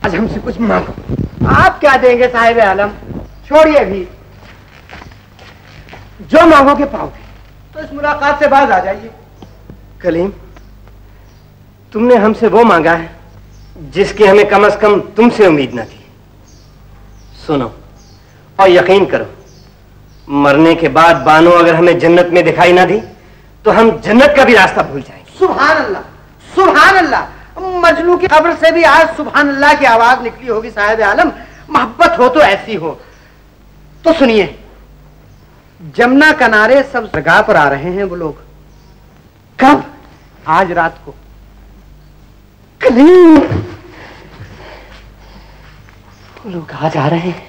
आज हमसे कुछ मांगो। आप क्या देंगे साहिब आलम? छोड़िए भी, जो मांगोगे पाओगे। तो इस मुलाकात से बाज आ जाइए। कलीम, तुमने हमसे वो मांगा है जिसकी हमें कम से कम तुमसे उम्मीद न थी। सुनो और यकीन करो, मरने के बाद बानो अगर हमें जन्नत में दिखाई ना दी तो हम जन्नत का भी रास्ता भूल जाएंगे। सुभान अल्लाह, सुभान अल्लाह। मजनू की कब्र से भी आज सुभान अल्लाह की आवाज निकली होगी साहिब आलम। मोहब्बत हो तो ऐसी हो। तो सुनिए, जमुना किनारे सब जगह पर आ रहे हैं वो लोग। कब? आज रात को। कलीम, वो लोग आज आ रहे हैं।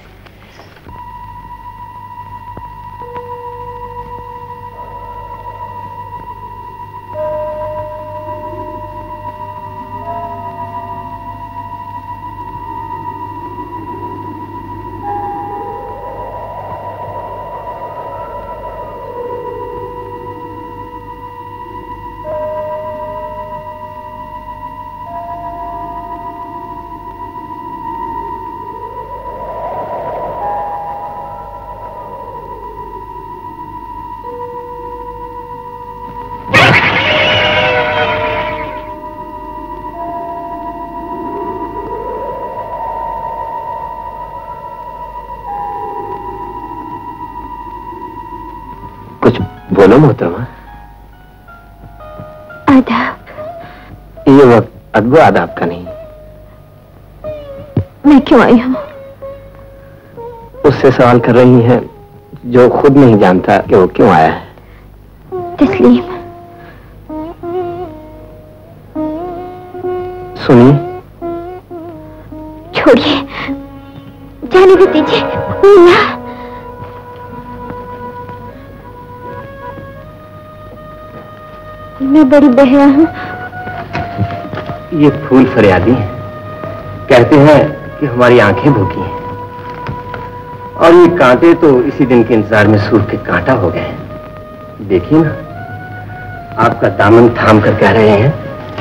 बोलो मोहतरमा। आदाब। ये वक्त अदब आदाब का नहीं। मैं क्यों आई हूँ? उससे सवाल कर रही हैं जो खुद नहीं जानता कि वो क्यों आया है। तस्लीम, सुनिए। छोड़िए, जाने को दीजिए। ना, मैं बड़ी बहरा हूँ। ये फूल फरियादी हैं। कहते हैं कि हमारी आंखें भूखी हैं और ये कांटे तो इसी दिन के इंतजार में सूख के कांटा हो गए हैं। देखिए ना, आपका दामन थाम कर कह रहे हैं,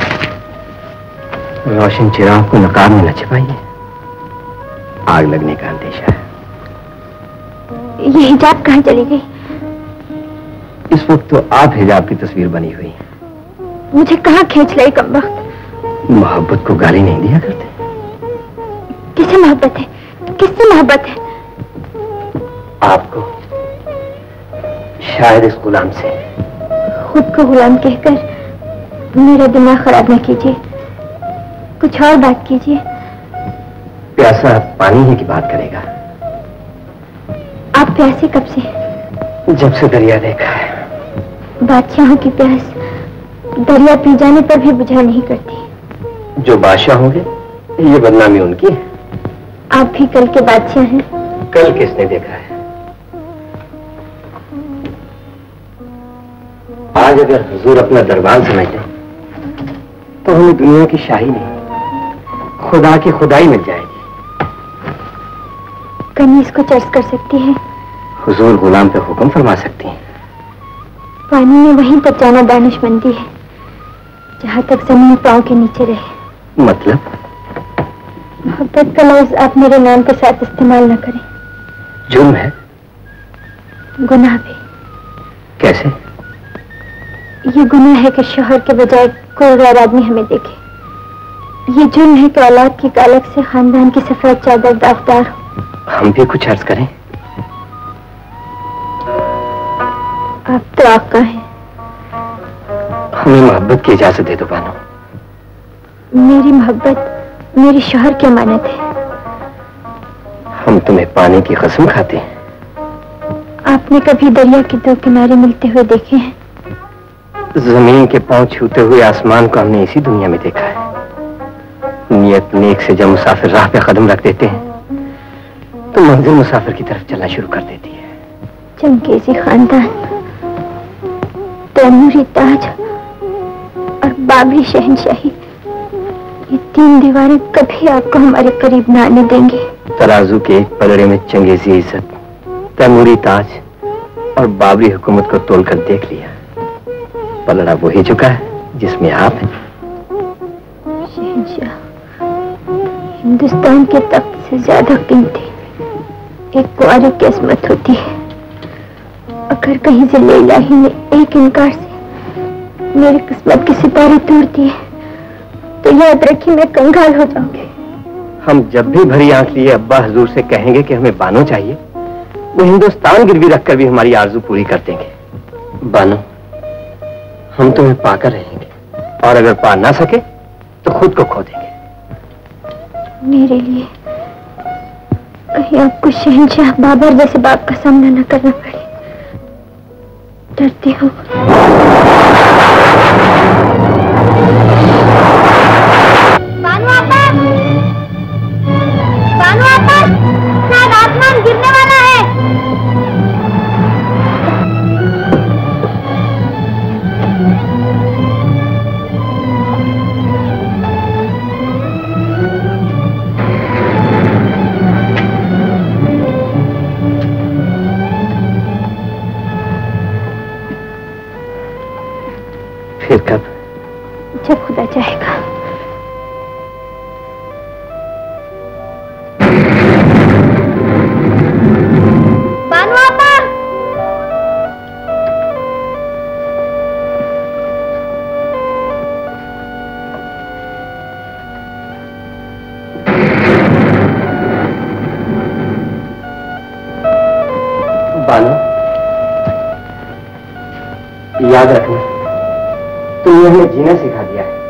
रोशन चिराग को नकाब में न छिपाइए, आग लगने का अंदेशा है। ये हिजाब कहाँ चली गई? इस वक्त तो आप हिजाब की तस्वीर बनी हुई है। मुझे कहाँ खींच लाई कमबख्त? मोहब्बत को गाली नहीं दिया करते। किससे मोहब्बत है? किससे मोहब्बत है? आपको, शायद इस गुलाम से। खुद को गुलाम कहकर मेरा दिमाग खराब न कीजिए, कुछ और बात कीजिए। प्यासा पानी ही की बात करेगा। आप प्यासे कब से? जब से दरिया देखा है। बादशाहों की प्यास दरिया पी जाने पर भी बुझा नहीं करती। जो बादशाह होंगे ये बदनामी उनकी है। आप भी कल के बादशाह हैं। कल किसने देखा है? आज अगर हुजूर अपना दरबार समझ लें तो हमें दुनिया की शाही नहीं, खुदा की खुदाई मिल जाएगी। कनीज को चर्च कर सकती है। हुजूर गुलाम पे हुक्म फरमा सकती हैं। पानी में वहीं तक जाना दानिशमंदी है जहां तक जमीन पांव के नीचे रहे। मतलब? मोहब्बत का लफ्ज आप मेरे नाम के साथ इस्तेमाल न करें। जुर्म है, गुनाह भी। कैसे? ये गुनाह है कि शोहर के बजाय कोई गैर आदमी हमें देखे। ये जुर्म है कि औलाद की कालक से खानदान की सफेद चादर दागदार हो। हम भी कुछ अर्ज करें? आप तो आका हैं। हमें मोहब्बत की इजाजत दे दो बानो। मेरी मोहब्बत मेरे शोहर की अमानत है। हम तुम्हें पाने की कसम खाते हैं। आपने कभी दरिया के दो किनारे मिलते हुए देखे हैं? जमीन के पांव छूते हुए आसमान को हमने इसी दुनिया में देखा है। नियत नेक से जब मुसाफिर राह पे कदम रख देते हैं तो मंजिल मुसाफिर की तरफ चलना शुरू कर देती है। चंगेजी खानदान, तैमूरी ताज और बाबरी शहनशाही, ये तीन दीवारें कभी आपको हमारे करीब न आने देंगे। तराजू के एक पलड़े में चंगेजी इज्जत, तैमूरी ताज और बाबरी हुकूमत को तोलकर देख लिया। पलड़ा वो ही चुका है जिसमें आप हैं। शहनशाह, हिंदुस्तान के तख्त से ज्यादा कीमती एक कुंवारी किस्मत होती है। अगर कहीं से इलाही ने एक इनकार से मेरी किस्मत के सितारे तोड़ दिए तो याद रखिए मैं कंगाल हो जाऊंगी। हम जब भी भरी आंख लिए अब्बा हजूर से कहेंगे कि हमें बानो चाहिए, वो हिंदुस्तान गिरवी रखकर भी हमारी आरज़ू पूरी कर देंगे। बानो, हम तुम्हें पाकर रहेंगे और अगर पा ना सके तो खुद को खो देंगे। मेरे लिए कहीं आपको शहंशाह बाबर जैसे बाप का सामना न करना पड़े, डरती हूँ। शायद आसमान गिरने वाला है। फिर कब? जब खुदा चाहेगा। याद रखना, तुमने हमें जीना सिखा दिया है।